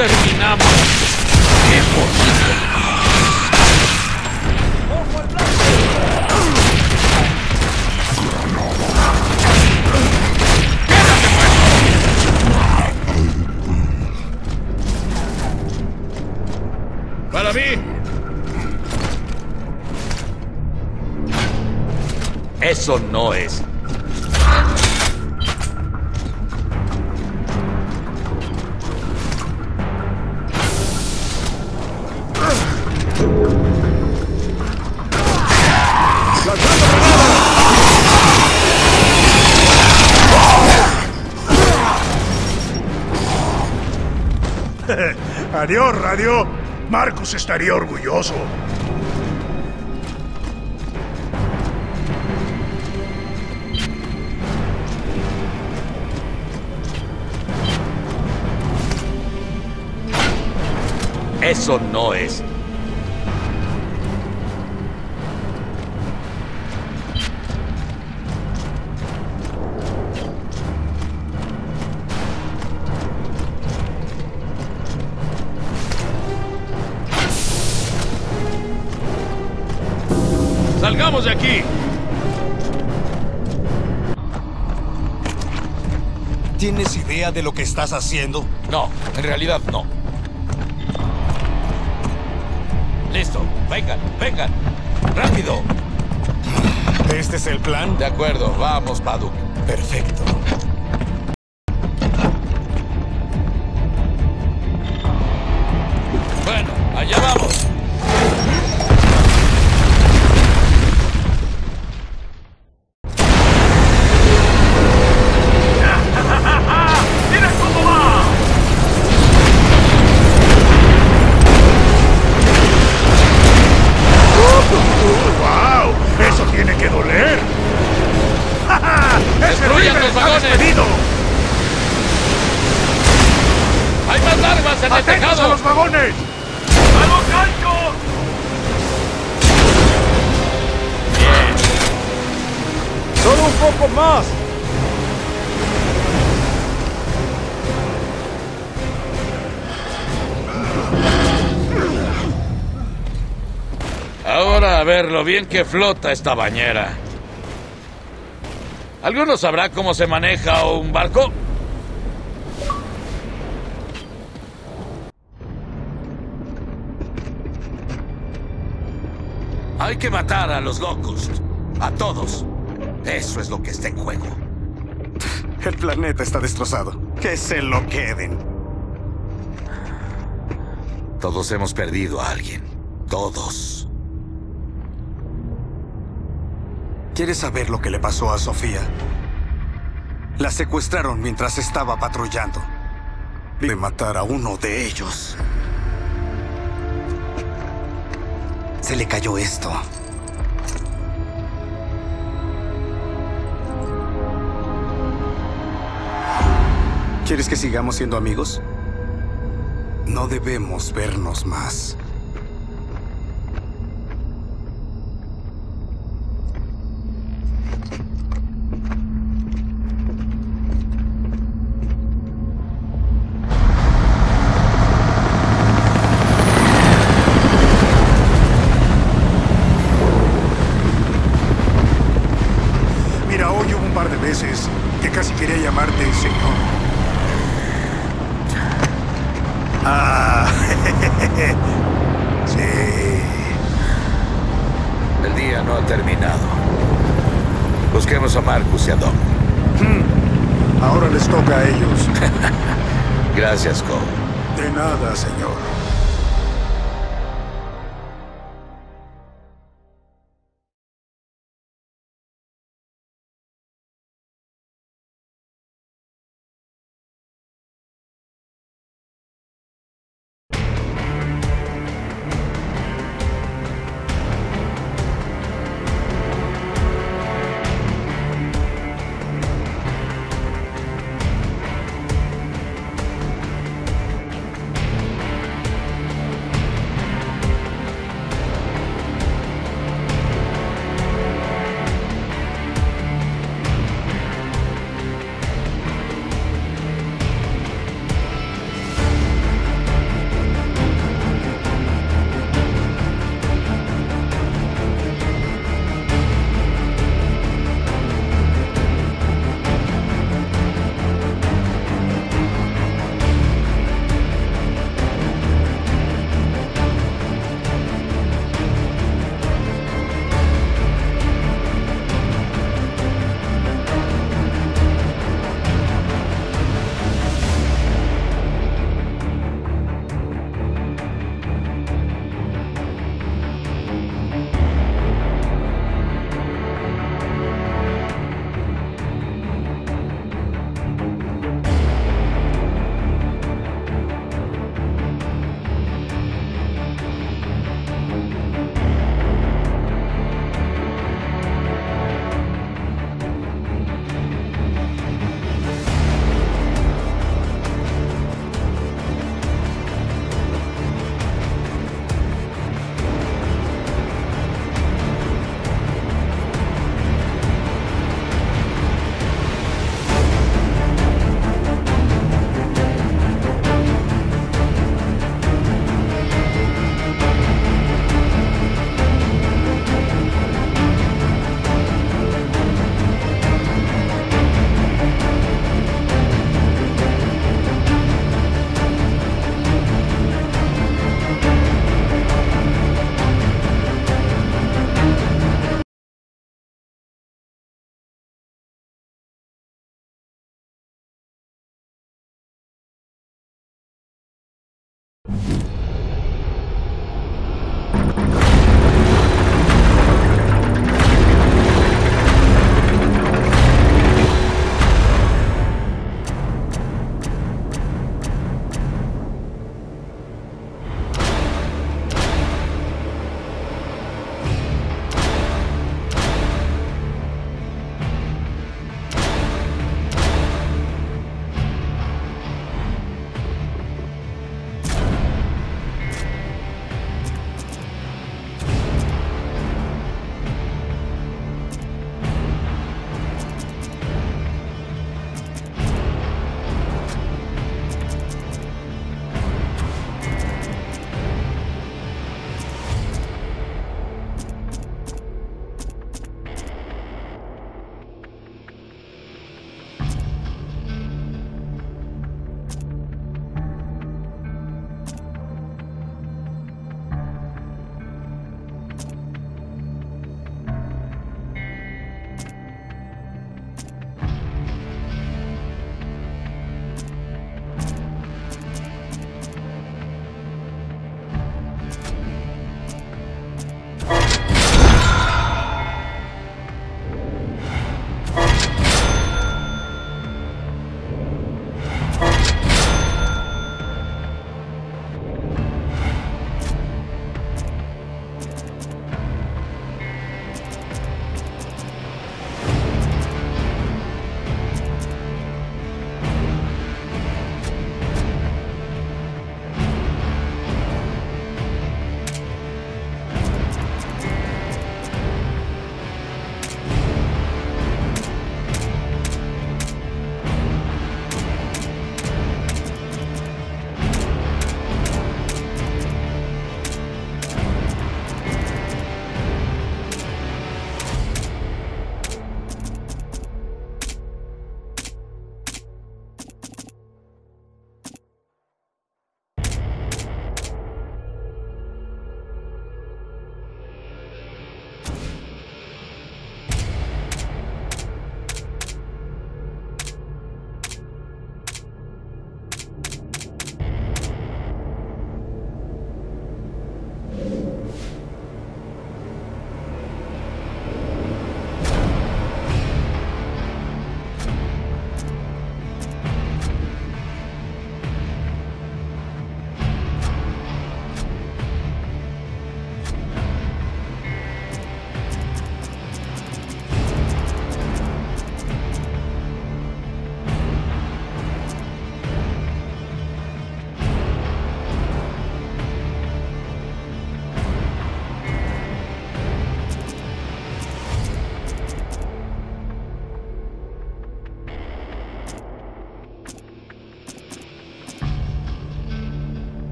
terminamos. ¡Imposible! ¡Para mí! Eso no es. Adiós, radio. Marcus estaría orgulloso. Eso no es. ¡Salgamos de aquí! ¿Tienes idea de lo que estás haciendo? No, en realidad no. Listo, vengan, vengan. ¡Rápido! ¿Este es el plan? De acuerdo, vamos, Paduk. Perfecto. Bueno, allá vamos. ¡Wow! ¡Eso tiene que doler! ¡Destruyan los vagones! ¡Despedido! ¡Hay más armas en el ¡Atentos a tejado! los vagones! ¡A los ganchos! Bien. ¡Solo un poco más! Ahora a ver lo bien que flota esta bañera. ¿Alguno sabrá cómo se maneja un barco? Hay que matar a los locos. A todos. Eso es lo que está en juego. El planeta está destrozado. Que se lo queden. Todos hemos perdido a alguien. Todos. ¿Quieres saber lo que le pasó a Sofía? La secuestraron mientras estaba patrullando. De matar a uno de ellos. Se le cayó esto. ¿Quieres que sigamos siendo amigos? No debemos vernos más. Mira, hoy hubo un par de veces que casi quería llamarte señor. Ah, sí. El día no ha terminado. Busquemos a Marcus y a Dom. Ahora les toca a ellos. Gracias, Cole. De nada, señor.